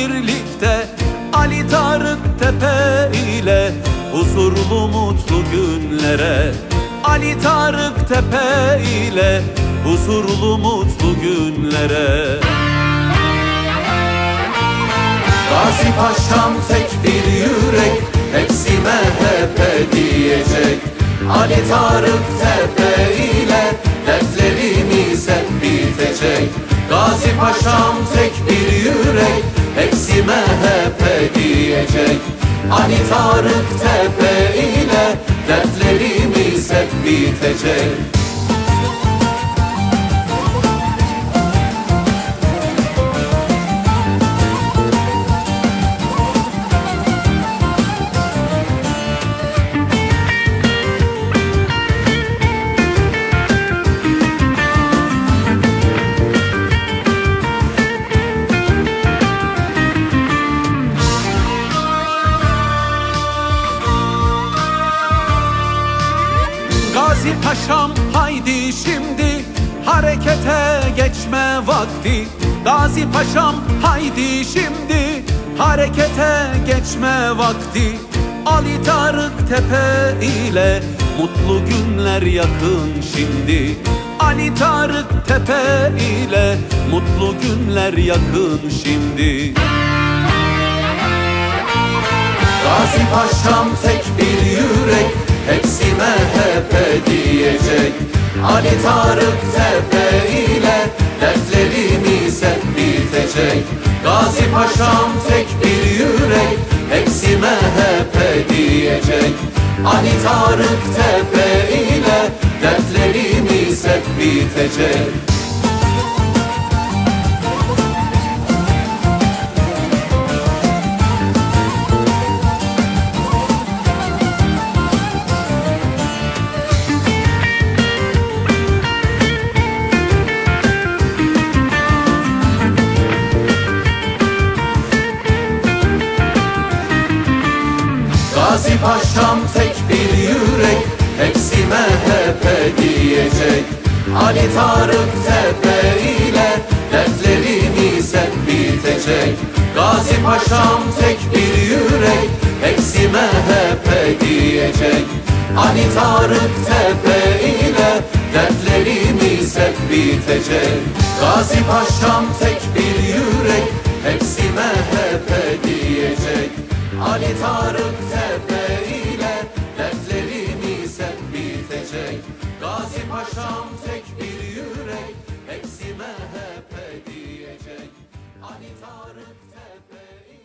birlikte Ali Tarık Tepe ile huzurlu mutlu günlere. Ali Tarık Tepe ile huzurlu mutlu günlere. Gazi Paşam tek bir yürek, hepsi MHP diyecek. Ali Tarık Tepe ile dertlerimiz hep bitecek. Gazi Paşam tek bir yürek, hepsi MHP diyecek. Ali Tarık Tepe ile dertlerimiz hep bitecek. Gazi Paşam haydi şimdi harekete geçme vakti. Gazi Paşam haydi şimdi harekete geçme vakti. Ali Tarık Tepe ile mutlu günler yakın şimdi. Ali Tarık Tepe ile mutlu günler yakın şimdi. Gazi Paşam tek bir yürek, hepsi MHP diyecek. Ali Tarık Tepe ile dertlerimiz hep bitecek. Gazi Paşam tek bir yürek, hepsi MHP diyecek. Ali Tarık Tepe ile dertlerimiz hep bitecek. Gazi Paşam tek bir yürek, hepsi MHP diyecek. Ali Tarık Tepe ile dertlerimiz hep bitecek. Gazi Paşam tek bir yürek, hepsi MHP diyecek. Ali Tarık Tepe ile dertlerimiz hep bitecek. Gazi Paşam tek bir yürek, hepsi MHP diyecek. Ali Tarık Tepe ile dertlerimiz hep bitecek. Gazi Paşam tek bir yürek, hepsi MHP diyecek. Ali Tarık Tepe